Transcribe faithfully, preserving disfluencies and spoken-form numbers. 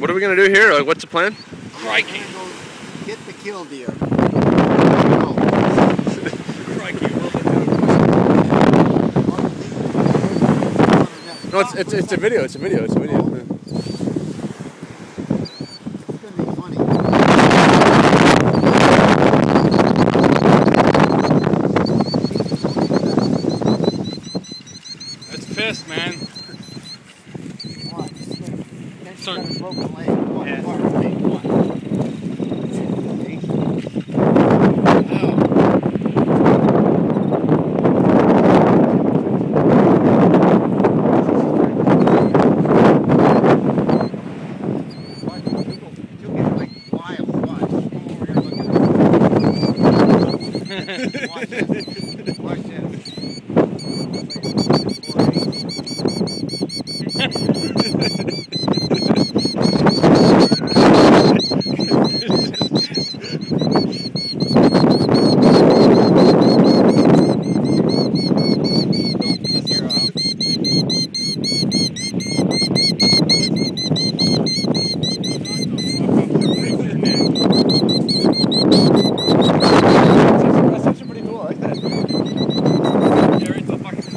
What are we gonna do here? Like, what's the plan? Crikey. We're gonna go get the killdeer. Crikey. No, it's it's it's a video. It's a video. It's a video. It's gonna be funny. That's pissed, man. Watch. That's Sorry. got a broken leg. Come on, Yeah. come on.